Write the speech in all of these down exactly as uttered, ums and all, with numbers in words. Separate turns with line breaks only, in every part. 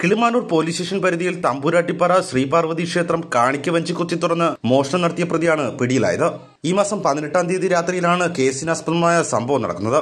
Kilimanoor police station പരിധിയിൽ തമ്പുരാട്ടിപ്പാറ ശ്രീപാർവതി ക്ഷേത്രം കാണിക്ക വഞ്ചി കുത്തി തുറന്ന് മോഷണം നടത്തിയ പ്രതിയാണ് പിടിയിലായത്. ഈ മാസം പതിനെട്ടാം തീയതി രാത്രിയിലാണ് കേസിനാസ്പദമായ സംഭവം നടക്കുന്നത്.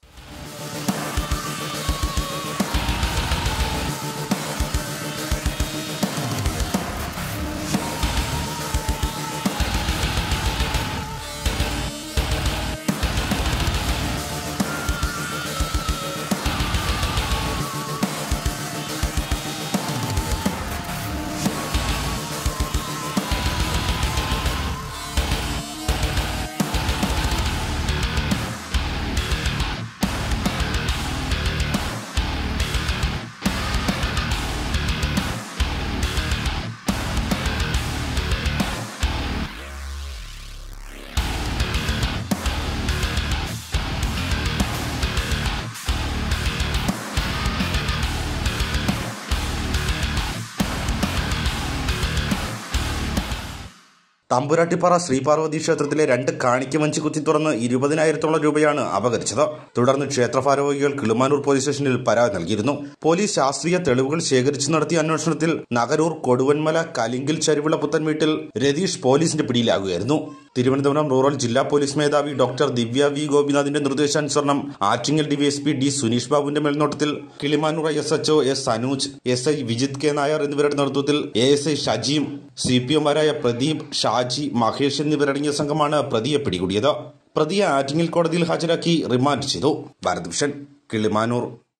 തമ്പുരാട്ടിപ്പാറ ശ്രീപാർവതി ക്ഷേത്രത്തിലെ രണ്ട് കാണിക്ക വഞ്ചി കുത്തി തുറന്ന് ഇരുപതിനായിരത്തോളം രൂപയാണ് അപഹരിച്ചത്. തുടർന്ന് ക്ഷേത്രഭാരവാഹികൾ കിളിമാനൂർ പോലീസ് സ്റ്റേഷനിൽ പരാതി നൽകിയിരുന്നു. പോലീസ് ശാസ്ത്രീയ തെളിവുകൾ ശേഖരിച്ചു നടത്തിയ അന്വേഷണത്തിൽ നഗരൂർ കൊടുവൻമല കലിങ്കിൽ ചരുവിള പുത്തൻ വീട്ടിൽ രതീഷ് പോലീസിന്റെ പിടിയിലാകുകയായിരുന്നു. തിരുവനന്തപുരം റൂറൽ ജില്ലാ പോലീസ് മേധാവി ഡോക്ടർ ദിവ്യ വി ഗോപിനാഥിന്റെ നിർദ്ദേശാനുസരണം ആറ്റിങ്ങൽ ഡിവൈഎസ്പി ഡി സുനീഷ് ബാബുവിന്റെ മേൽനോട്ടത്തിൽ Kilimanoor S H O S Anuj, S I Vijith K Nair എന്നിവരുടെ നേതൃത്വത്തിൽ A S I Shajeem, C P ഒമാരായ പ്രദീപ്, ഷാജി, മഹേഷ് എന്നിവരടങ്ങിയ സംഘമാണ് പ്രതിയെ പിടികൂടിയത്. പ്രതിയെ ആറ്റിങ്ങൽ കോടതിയിൽ ഹാജരാക്കി റിമാൻഡ് ചെയ്തു. ഭാരത് വിഷൻ, കിളിമാനൂർ.